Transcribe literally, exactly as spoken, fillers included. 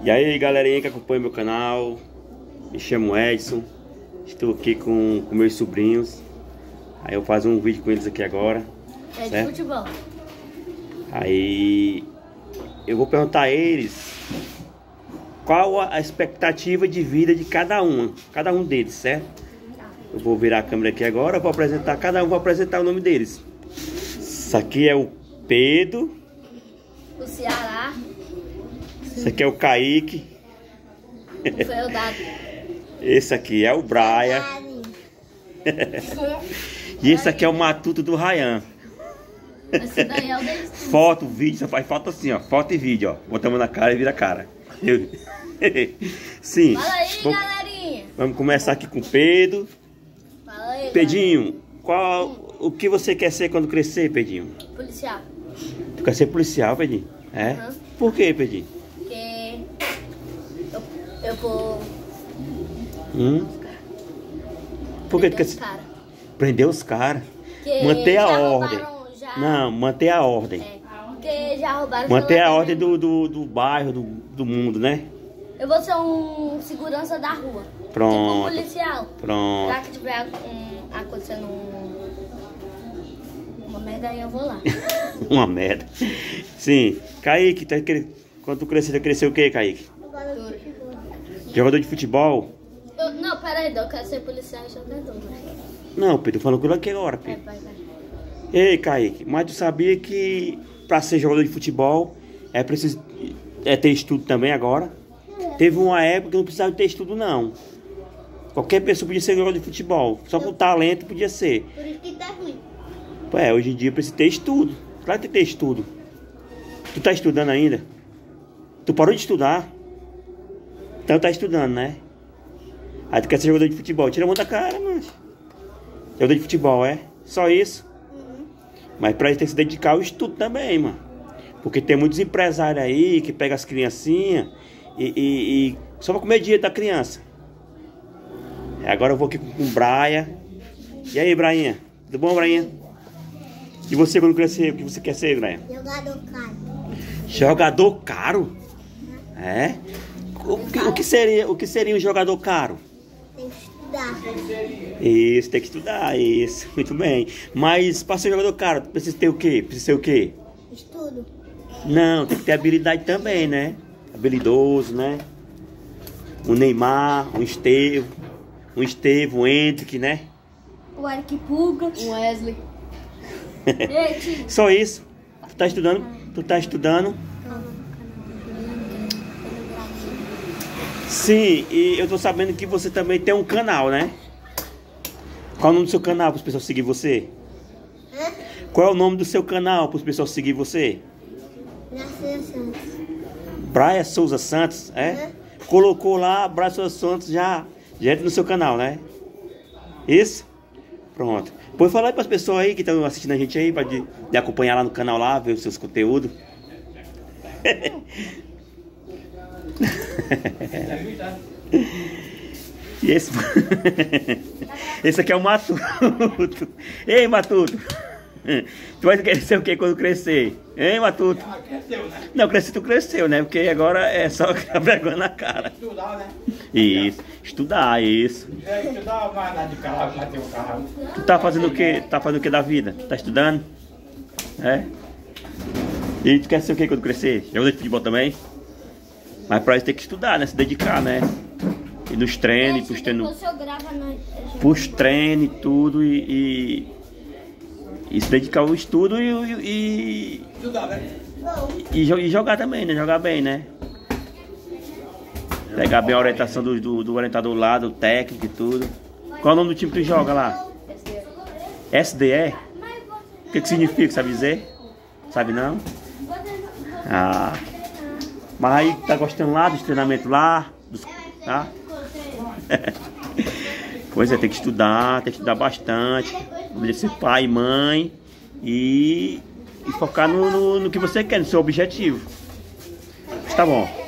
E aí, galerinha que acompanha meu canal, me chamo Edson, estou aqui com, com meus sobrinhos. Aí eu vou fazer um vídeo com eles aqui agora. É certo? de futebol. Aí eu vou perguntar a eles qual a expectativa de vida de cada um, cada um deles, certo? Eu vou virar a câmera aqui agora, vou apresentar, cada um vou apresentar o nome deles. Isso aqui é o Pedro. O Ceará. Esse aqui é o Kaique. O Feudado. Esse aqui é o Brian. E esse aqui é o Matuto do Ryan. Esse daí é o deles. Foto, vídeo, só faz foto assim, ó. Foto e vídeo, ó. Botamos na cara e vira a cara. Sim. Fala aí, Vamos, galerinha. vamos começar aqui com o Pedro. Fala aí, Pedinho, qual, o que você quer ser quando crescer, Pedinho? galera. Policial. Tu quer ser policial, Pedinho? É? Uhum. Por quê, Pedinho? Porque eu, eu vou... Hum? Por que tu quer os ser? cara. Prender os caras. Que Manter a já ordem. roubaram, já- Não, manter a ordem. É, porque já roubaram... Manter a celular ordem também. do, do, do bairro, do, do mundo, né? Eu vou ser um segurança da rua. Pronto. Tipo um policial. Pronto. Já que tiver um, acontecendo um, uma merda aí, eu vou lá. Uma merda. Sim. Kaique, tá, quer- quando tu crescer, tu crescer o quê, Kaique? Jogador de futebol? Eu, não, pera aí, eu quero ser policial e jogador. Né? Não, Pedro, tô falando com ele aqui agora, Vai, Pedro. vai, vai. Ei, Kaique, mas tu sabia que pra ser jogador de futebol é preciso é, ter estudo também agora? Teve uma época que não precisava ter estudo, não. Qualquer pessoa podia ser jogador de futebol. Só com talento podia ser. Por isso que tá ruim. É, hoje em dia precisa ter estudo. Claro que tem que ter estudo. Tu tá estudando ainda? Tu parou de estudar? Então tá estudando, né? Aí tu quer ser jogador de futebol. Tira a mão da cara, mas... Jogador de futebol, é? Só isso? Uhum. Mas pra isso tem que se dedicar ao estudo também, mano. Porque tem muitos empresários aí que pegam as criancinhas e, e, e só pra comer dinheiro da criança. Agora eu vou aqui com o Brian. E aí, Brian? Tudo bom, Brian? E você quando crescer, o que você quer ser, Brian? Jogador caro. Jogador caro? É? O que, o que seria, o que seria um jogador caro? Tem que estudar. Isso, tem que estudar, isso. Muito bem. Mas para ser jogador caro, precisa ter o quê? Precisa ser o quê? Estudo. Não, tem que ter habilidade também, né? Habilidoso, né? Um Neymar, um Estevo, um Estevo, um Hendrick, né? O Eric Puga. O Wesley. Ei, tio. Só isso. Tu tá estudando? Tu tá estudando? Sim, e eu tô sabendo que você também tem um canal, né? Qual é o nome do seu canal para as pessoas seguir você? Hã? Qual é o nome do seu canal para as pessoas seguir você? Narcisa Santos. Brian Souza Santos, é? Colocou lá, Brian Souza Santos já, já entra no seu canal, né? Isso? Pronto. Pode falar aí para as pessoas aí que estão assistindo a gente aí, para de, de acompanhar lá no canal lá, ver os seus conteúdos. E esse... esse aqui é o Matuto. Ei, Matuto. Tu vai querer ser o que quando crescer? Hein, Matuto? Ah, cresceu, né? Não, crescer tu cresceu, né? Porque agora é só ficar vergonha na cara. Estudar, né? Isso, estudar, isso. É, estudar, mas nada de carro, mas tem um carro. Tu tá fazendo o que? Tá fazendo o que da vida? Tá estudando? É? E tu quer ser o que quando crescer? Jogador de futebol também? Mas pra isso tem que estudar, né? Se dedicar, né? E nos treinos, pros treinos, pros treinos e tudo e, e, e se dedicar ao estudo e, e, Estudar, né? e, e jogar também, né? Jogar bem, né? Pegar bem a orientação do, do, do orientador lá, do técnico e tudo. Qual é o nome do time que tu joga lá? S D E? O que que significa, sabe dizer? Sabe não? Ah. Mas aí tá gostando lá dos treinamentos lá? Dos, tá? Pois é, tem que estudar, tem que estudar bastante. Obedecer pai e mãe. E, e focar no, no, no que você quer, no seu objetivo. Tá bom.